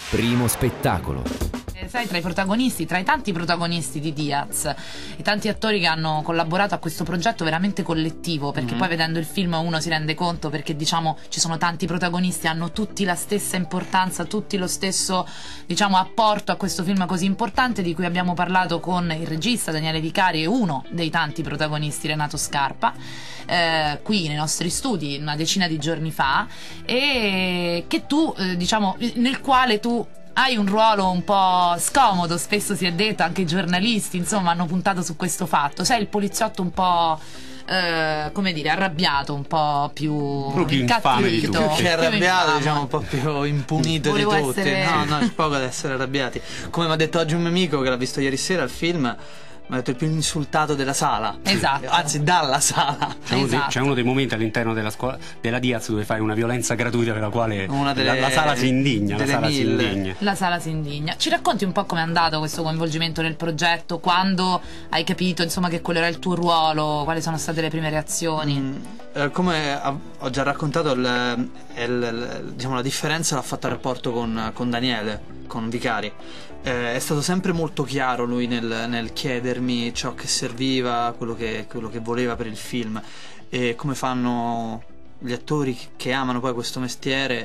Primo spettacolo. Sai, tra i protagonisti, tra i tanti protagonisti di Diaz, i tanti attori che hanno collaborato a questo progetto veramente collettivo, perché poi vedendo il film uno si rende conto, perché diciamo ci sono tanti protagonisti, hanno tutti la stessa importanza, tutti lo stesso, diciamo, apporto a questo film così importante, di cui abbiamo parlato con il regista Daniele Vicari e uno dei tanti protagonisti, Renato Scarpa, qui nei nostri studi una decina di giorni fa, e che tu, diciamo, nel quale tu hai un ruolo un po' scomodo, spesso si è detto, anche i giornalisti insomma hanno puntato su questo fatto. Sei il poliziotto un po' come dire, arrabbiato, un po' più infame di tutti. Più che arrabbiato, diciamo un po' più impunito di tutti. No, è poco ad essere arrabbiati. Come mi ha detto oggi un mio amico che l'ha visto ieri sera il film, mi ha detto il più insultato della sala. Esatto. Anzi, dalla sala. C'è uno dei momenti all'interno della scuola della Diaz dove fai una violenza gratuita per la quale la sala si indigna. La sala si indigna. Ci racconti un po' com'è andato questo coinvolgimento nel progetto, quando hai capito insomma che quello era il tuo ruolo, quali sono state le prime reazioni? Come ho già raccontato, diciamo, la differenza l'ha fatta il rapporto con Daniele, con Vicari. È stato sempre molto chiaro lui nel chiedermi ciò che serviva, quello che voleva per il film, e come fanno gli attori che amano poi questo mestiere.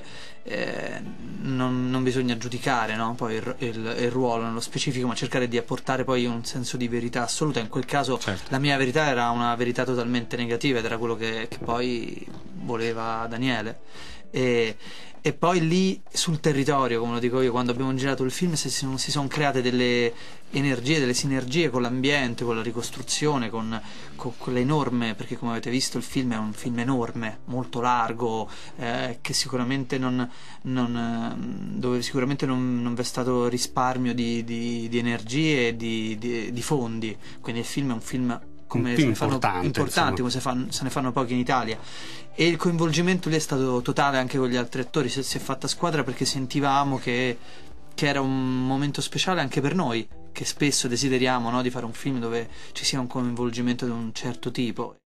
Non bisogna giudicare, no? Poi il ruolo nello specifico, ma cercare di apportare poi un senso di verità assoluta. In quel caso la mia verità era una verità totalmente negativa, ed era quello che poi voleva Daniele. E poi lì sul territorio, come lo dico io, quando abbiamo girato il film si sono create delle energie, delle sinergie con l'ambiente, con la ricostruzione, con l'enorme, perché come avete visto il film è un film enorme, molto largo, che sicuramente dove sicuramente non v'è stato risparmio di energie e di fondi. Quindi il film è un film importanti, come se ne fanno pochi in Italia, e il coinvolgimento lì è stato totale anche con gli altri attori. Si è fatta squadra perché sentivamo che era un momento speciale anche per noi, che spesso desideriamo, no, di fare un film dove ci sia un coinvolgimento di un certo tipo.